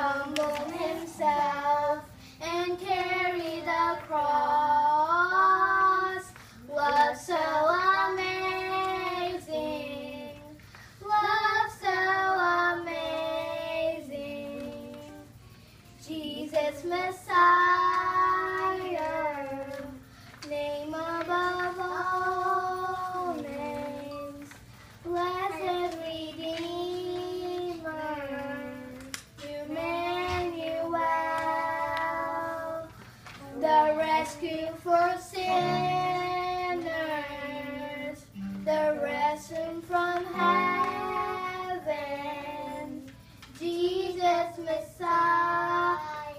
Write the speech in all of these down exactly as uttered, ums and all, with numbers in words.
humbled himself and carried the cross. Love so amazing, love so amazing. Jesus Messiah, name above all names, blessed Redeemer, Emmanuel, the rescue for sinners, the ransom from heaven. Jesus Messiah,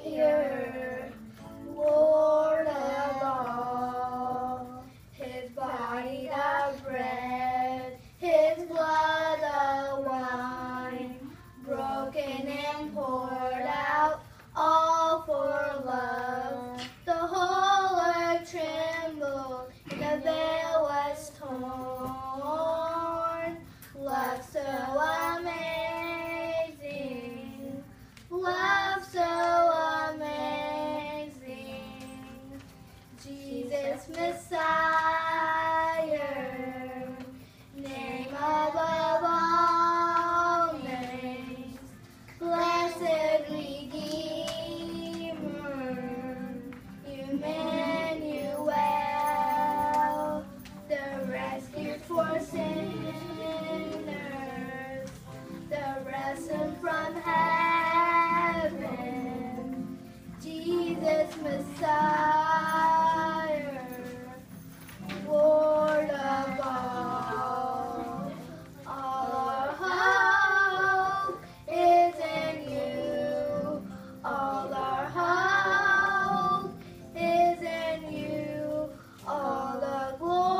Lord of all, his body the bread, his blood the wine, broken and poured out, all for love. The whole earth trembled, and the veil was torn. Love so amazing, love so amazing. Jesus Messiah, name above all names, blessed Redeemer, Emmanuel, the rescue for sinners, the ransom from heaven. Jesus Messiah, Lord of all. All our hope is in you. All our hope is in you. All the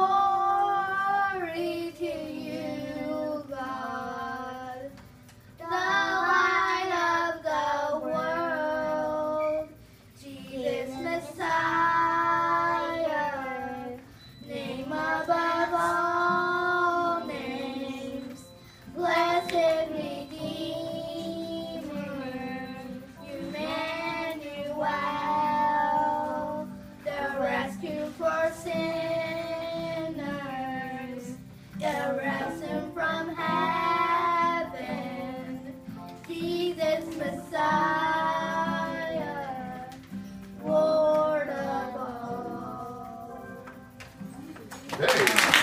glory to you, God. The light of the world, Jesus Messiah, name above all names, blessed Redeemer, Emmanuel, the rescue for sinners, the ransom from heaven. Jesus Messiah, Lord of all. Hey.